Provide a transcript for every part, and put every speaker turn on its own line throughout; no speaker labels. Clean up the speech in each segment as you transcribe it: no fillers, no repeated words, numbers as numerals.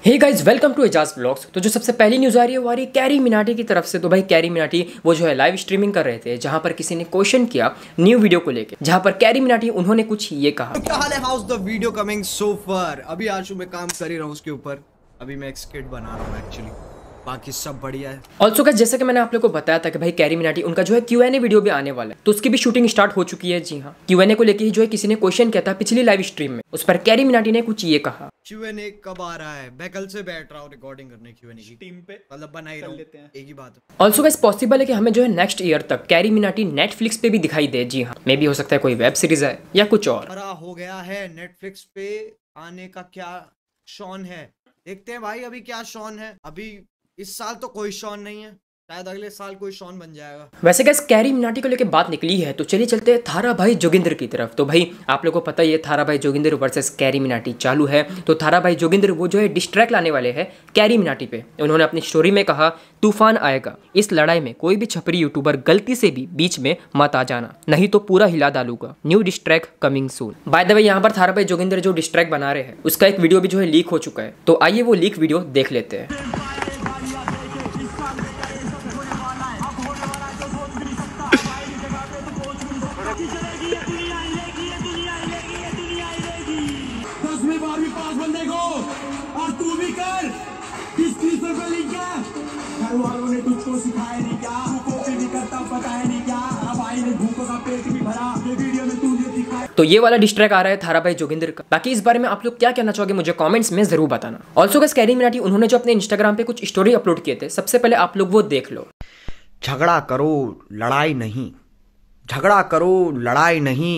Hey guys, welcome to Ejaz vlogs. तो जो सबसे पहली न्यूज़ आ रही है वो आ रही है कैरी मिनाटी की तरफ से। तो भाई कैरी मिनाटी वो जो है लाइव स्ट्रीमिंग कर रहे थे, जहां पर किसी ने क्वेश्चन किया न्यू वीडियो को लेके, जहां पर कैरी मिनाटी उन्होंने कुछ ये कहा।
तो क्या हाल है, how's the video coming so far. अभी आज मैं काम कर ही रहा हूँ उसके ऊपर। अभी मैं एक स्किट बना रहा हूँ एक्चुअली, बाकी सब बढ़िया है।
ऑल्सो गाइस, जैसे कि मैंने आप लोगों को बताया था कि भाई कैरी मिनाटी उनका जो है Q&A वीडियो भी आने वाला है, तो उसकी भी शूटिंग स्टार्ट हो चुकी है। जी हाँ, Q&A को लेके ही जो है किसी ने क्वेश्चन किया था पिछली लाइव स्ट्रीम में, उस पर कैरी मिनाटी ने कुछ ये कहा।
Q&A कब आ रहा है? मैं कल से बैठ रहा हूँ रिकॉर्डिंग करने Q&A की
टीम पे,
मतलब बना ही रहा हूँ, एक ही बात है।
ऑल्सो गाइस, पॉसिबल है कि हमें जो है नेक्स्ट ईयर तक कैरी मिनाटी नेटफ्लिक्स पे भी दिखाई दे। जी हाँ, मे भी हो सकता है कोई वेब सीरीज है या कुछ और।
बड़ा हो गया है, नेटफ्लिक्स पे आने का क्या शॉन है, देखते हैं भाई अभी क्या शॉन है। अभी इस साल तो कोई शॉन नहीं है, शायद अगले साल कोई शॉन बन जाएगा।
वैसे गाइस, कैरी मिनाटी को लेकर बात निकली है तो चलिए चलते हैं थारा भाई जोगिंदर की तरफ। तो भाई आप लोगों को पता ही है, थारा भाई जोगिंदर वर्सेस कैरी मिनाटी चालू है। तो थारा भाई जोगिंदर वो जो है डिस्ट्रैक्ट लाने वाले हैं कैरी मिनाटी पे। उन्होंने अपनी स्टोरी में कहा, तूफान आएगा, इस लड़ाई में कोई भी छपरी यूट्यूबर गलती से भी बीच में मत आ जाना, नहीं तो पूरा हिला डालूंगा। New distract coming soon. By the way, यहाँ पर थारा भाई जोगिंदर जो डिस्ट्रैक्ट बना रहे हैं उसका एक वीडियो भी जो है लीक हो चुका है, तो आइए वो लीक वीडियो देख लेते हैं।
घर वालों ने तुझको सिखाया नहीं क्या, भूखों से भी करता बताया नहीं क्या, भाई ने भूखों का पेट भी भरा, ये वीडियो में तुझे दिखाया।
तो ये वाला डिस्ट्रैक्ट आ रहा है थारा भाई जोगिंदर का। बाकी इस बारे में आप लोग क्या कहना चाहोगे मुझे कमेंट्स में जरूर बताना। ऑल्सो गाइस, कैरी मिनाटी उन्होंने जो अपने इंस्टाग्राम पे कुछ स्टोरी अपलोड किए थे, सबसे पहले आप लोग वो देख लो।
झगड़ा करो लड़ाई नहीं, झगड़ा करो लड़ाई नहीं,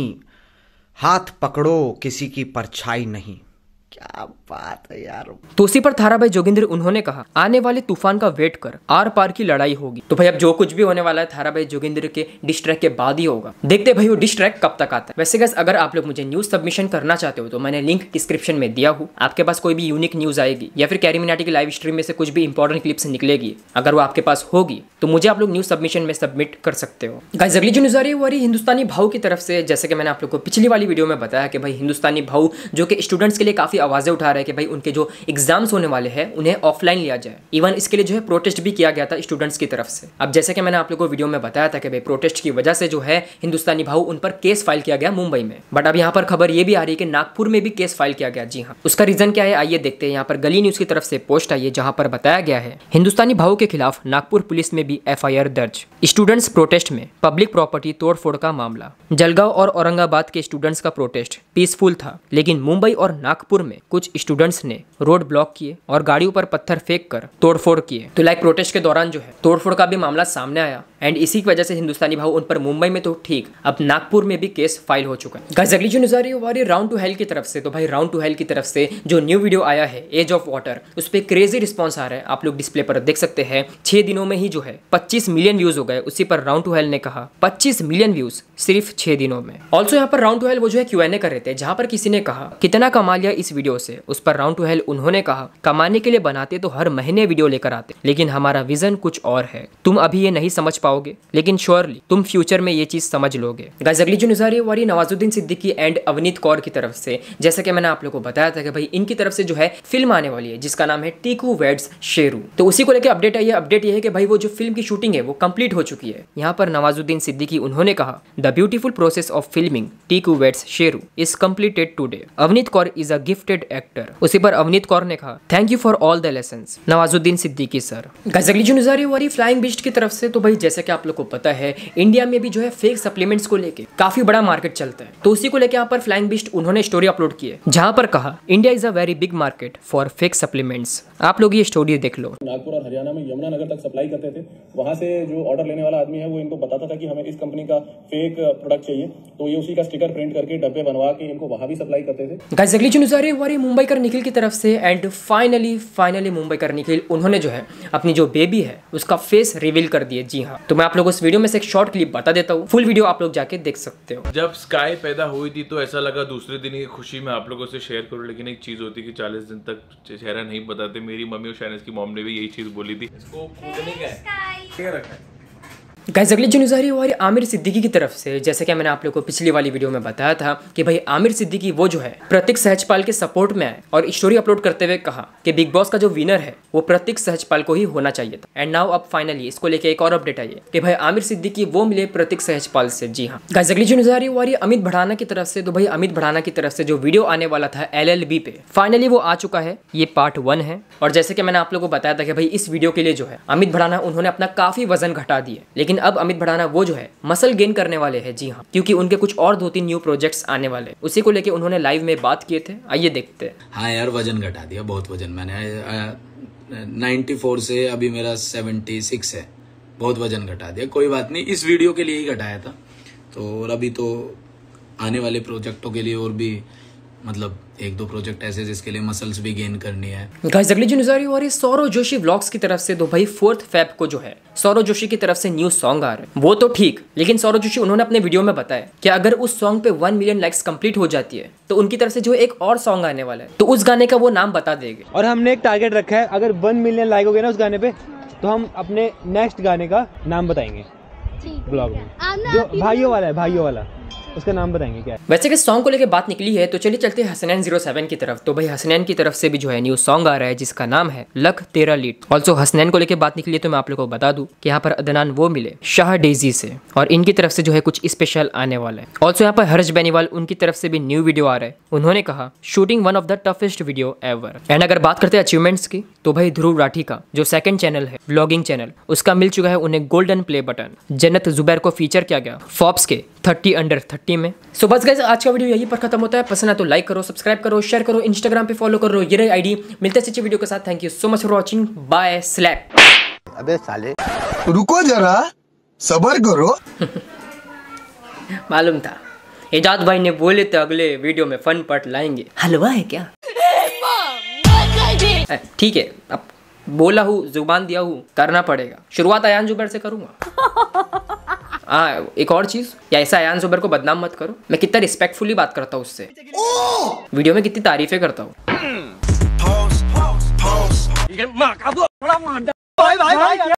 हाथ पकड़ो किसी की परछाई नहीं। क्या बात है यार।
तो उसी पर थारा भाई जोगिंदर उन्होंने कहा, आने वाले तूफान का वेट कर, आर पार की लड़ाई होगी। तो भाई अब जो कुछ भी होने वाला है थारा भाई जोगिंदर के डिस्ट्रैक्ट के बाद ही होगा। देखते भाई वो डिस्ट्रैक्ट कब तक आता है। वैसे गाइस, अगर आप लोग मुझे न्यूज सबमिशन करना चाहते हो तो मैंने लिंक डिस्क्रिप्शन में दिया हूँ। आपके पास कोई भी यूनिक न्यूज आएगी या फिर कैरी मिनाटी की लाइव स्ट्रीम में से कुछ भी इंपॉर्टेंट क्लिप्स निकलेगी, अगर वो आपके पास होगी तो मुझे आप लोग न्यूज सबमिशन में सबमिट कर सकते हो। गाइस, अगली जो न्यूज आ रही है वो आ रही है हिंदुस्तानी भाव की तरफ से। जैसे कि मैंने आप लोग को पिछली वाली वीडियो में बताया कि भाई हिंदुस्तानी भाव जो कि स्टूडेंट्स के लिए काफी आवाजें उठा रहे हैं कि भाई उनके जो एग्जाम्स होने वाले हैं उन्हें ऑफलाइन लिया जाए। इवन इसके लिए जो है प्रोटेस्ट भी किया गया था स्टूडेंट्स की तरफ से। अब जैसे कि मैंने आप लोगों को वीडियो में बताया था कि भाई प्रोटेस्ट की वजह से जो है हिंदुस्तानी भाव उन पर केस फाइल किया गया मुंबई में। बट अब यहाँ पर खबर ये भी आ रही है कि नागपुर में भी केस फाइल किया गया। जी हाँ, उसका रीजन क्या है आइए देखते हैं। यहाँ पर गली न्यूज की तरफ से पोस्ट आई है जहां पर बताया गया है, हिंदुस्तानी भाव के खिलाफ नागपुर पुलिस में भी FIR दर्ज। स्टूडेंट्स प्रोटेस्ट में पब्लिक प्रॉपर्टी तोड़फोड़ का मामला। जलगांव और औरंगाबाद के स्टूडेंट्स का प्रोटेस्ट पीसफुल था, लेकिन मुंबई और नागपुर में कुछ स्टूडेंट्स ने रोड ब्लॉक किए और गाड़ियों पर पत्थर फेंक कर तोड़फोड़ किए। तो लाइक प्रोटेस्ट के दौरान जो है तोड़फोड़ का भी मामला सामने आया एंड इसी की वजह से हिंदुस्तानी भाव उन पर मुंबई में तो ठीक, अब नागपुर में भी केस फाइल हो चुका है। गाइस, अगली जो न्यूज़ आ रही है वो आ रही है राउंड टू हेल की तरफ से। तो भाई राउंड टू हेल की तरफ से जो न्यू वीडियो आया है एज ऑफ वाटर, उस पर क्रेजी रिस्पॉन्स आ रहा है। आप लोग डिस्प्ले पर देख सकते हैं 6 दिनों में ही जो है 25 मिलियन व्यूज हो गए। उसी पर राउंड टू हेल ने कहा 25 मिलियन व्यूज सिर्फ 6 दिनों में। ऑल्सो यहाँ पर राउंड टू हेल वो जो है Q&A कर रहे थे, जहां पर किसी ने कहा कितना कमा लिया इस वीडियो से। उस पर राउंड टू हेल उन्होंने कहा, कमाने के लिए बनाते तो हर महीने वीडियो लेकर आते, लेकिन हमारा विजन कुछ और है। तुम अभी ये नहीं समझ पाओगे, लेकिन श्योरली तुम फ्यूचर में ये चीज समझ लोगे। गाइस, अगली जो न्यूज़ आ रही है वो आ रही है नवाजुद्दीन सिद्दीकी एंड अवनीत कौर की तरफ से। जैसे कि मैंने आप लोगों को बताया था कि भाई इनकी तरफ से जो है फिल्म आने वाली है जिसका नाम है टीकू वेड्स शेरू। तो उसी को लेकर अपडेट आई है। अपडेट ये है कि भाई वो जो फिल्म की शूटिंग है वो कंप्लीट हो चुकी है। यहाँ पर नवाजुद्दीन सिद्दीकी उन्होंने कहा, the beautiful process of filming Tiku weds Sheru is completed today. Avneet Kaur is a gifted actor. उसी पर अवनीत कौर ने कहा, thank you for all the lessons Nawazuddin Siddiqui sir. Guys, अगली जो न्यूज़ आ रही है वो आ रही है फ्लाइंग बीस्ट की तरफ से। तो भाई जैसे कि आप लोग को पता है इंडिया में भी जो है फेक सप्लीमेंट्स को लेके काफी बड़ा मार्केट चलता है। तो उसी को लेके यहाँ पर फ्लाइंग बीस्ट उन्होंने स्टोरी अपलोड की है जहां पर कहा, India is a very big market for fake supplements. आप लोग ये स्टोरी देख लो।
नागपुर और हरियाणा में यमुनानगर तक सप्लाई करते थे। वहां से जो ऑर्डर लेने वाला आदमी है वो इनको बताता था कि हमें इस कंपनी का फेक प्रोडक्ट चाहिए, तो ये उसी का स्टिकर प्रिंट करके डब्बे बनवा के इनको वहां भी सप्लाई करते थे।
गाइस, अगली जो न्यूज़ आ रही है वो आ रही है मुंबई कर निखिल की तरफ से। एंड फाइनली मुंबई कर निखिल उन्होंने जो है अपनी जो बेबी है उसका फेस रिवील कर दिए। जी हाँ, तो मैं आप लोगों को इस वीडियो में से एक शॉर्ट क्लिप बता देता हूँ, फुल वीडियो आप लोग जाके देख सकते हो।
जब स्काई पैदा हुई थी तो ऐसा लगा दूसरे दिन की खुशी में आप लोगों से शेयर करूं, लेकिन एक चीज होती है कि 40 दिन तक चेहरा नहीं बताते। मेरी मम्मी और शायद की मॉम ने भी यही चीज बोली थी। इसको कूदने क्या है, क्या रखा है?
गाइस अगली जो न्यूज़ आ रही है वो आमिर सिद्दीकी की तरफ से। जैसे कि मैंने आप लोगों को पिछली वाली वीडियो में बताया था कि भाई आमिर सिद्दीकी वो जो है प्रतीक सहजपाल के सपोर्ट में आए और स्टोरी अपलोड करते हुए कहा कि बिग बॉस का जो विनर है वो प्रतीक सहजपाल को ही होना चाहिए था। एंड नाउ अब फाइनली इसको लेके एक और अपडेट आई है कि भाई आमिर सिद्दीकी वो मिले प्रतीक सहजपाल से। जी हाँ गाइस अगली जो न्यूज़ आ रही है वो अमित भड़ाना की तरफ से। तो भाई अमित भड़ाना की तरफ से जो वीडियो आने वाला था LLB पे फाइनली वो आ चुका है। ये पार्ट 1 है और जैसे कि मैंने आप लोगों को बताया था कि भाई इस वीडियो के लिए जो है अमित भड़ाना उन्होंने अपना काफी वजन घटा दिया, लेकिन अब अमित भड़ाना वो जो है मसल गेन करने वाले हैं। जी हाँ, क्योंकि उनके कुछ और 2-3 न्यू प्रोजेक्ट्स आने वाले हैं, उसी को लेके उन्होंने लाइव में बात किए थे। आइए देखते हैं।
हाँ यार वजन घटा दिया, बहुत वजन। मैंने 94 से अभी मेरा 76 है, बहुत वजन घटा दिया। कोई बात नहीं, इस वीडियो के लिए ही घटाया था। तो और अभी तो आने वाले प्रोजेक्टों के लिए और भी मतलब 1-2 प्रोजेक्ट ऐसे जिसके लिए मसल्स भी गेन करनी है।
गाइस अगली जो न्यूज़ आ रही है वो सौरव जोशी व्लॉग्स की तरफ से। तो भाई 4 फेब को जो है सौरव जोशी की तरफ से न्यू सॉन्ग आ रहा है। वो तो ठीक, लेकिन सौरव जोशी उन्होंने अपने वीडियो में बताया कि अगर उस सॉन्ग पे 1 मिलियन लाइक्स कंप्लीट हो जाती है तो उनकी तरफ से जो एक और सॉन्ग आने वाला है, तो उस गाने का वो नाम बता देंगे।
और हमने एक टारगेट रखा है, अगर 1 मिलियन लाइक हो गए ना उस गाने पे तो हम अपने नेक्स्ट गाने का नाम बताएंगे ब्लॉग में। जो भाइयों वाला है, भाइयों वाला, उसका नाम बताएंगे क्या है।
वैसे कि सॉन्ग को लेकर बात निकली है तो चलिए चलते हैं हसनैन 07 की तरफ। तो भाई हसनैन की तरफ से भी जो है न्यू सॉन्ग आ रहा है जिसका नाम है लख तेरा लीड। ऑल्सो हसनैन को लेकर बात निकली है तो मैं आप लोगों को बता दूं कि यहाँ पर अदनान वो मिले शाह डेजी से और इनकी तरफ से जो है कुछ स्पेशल आने वाला है। ऑल्सो यहाँ पर हर्ष बेनीवाल उनकी तरफ से भी न्यू वीडियो आ रहा है। उन्होंने कहा shooting one of the toughest video ever. And अगर बात करते हैं अचीवमेंट्स की तो भाई ध्रुव राठी का जो 2nd चैनल है व्लॉगिंग चैनल, उसका मिल चुका है उन्हें गोल्डन प्ले बटन। जन्नत जुबैर को फीचर किया गया फॉर्ब्स के 30 अंडर 30 में। सो बस गाइस आज का वीडियो यहीं पर खत्म होता है। पसंद है तो लाइक करो, सब्सक्राइब करो, शेयर करो, इंस्टाग्राम पे फॉलो करो, ये रही आईडी। मिलते हैं अच्छी वीडियो के साथ। Thank you so much for watching, bye slap.
अबे साले रुको जरा, सब्र करो।
मालूम था एजाज भाई ने बोले तो अगले वीडियो में फन पार्ट लाएंगे। हलवा है क्या? ठीक है, अब बोला हूँ, जुबान दिया हूँ, करना पड़ेगा। शुरुआत अयान जुबैर से करूंगा। हाँ एक और चीज, या ऐसा अयान जुबैर को बदनाम मत करो। मैं कितना रिस्पेक्टफुली बात करता हूँ उससे, वीडियो में कितनी तारीफें करता हूँ।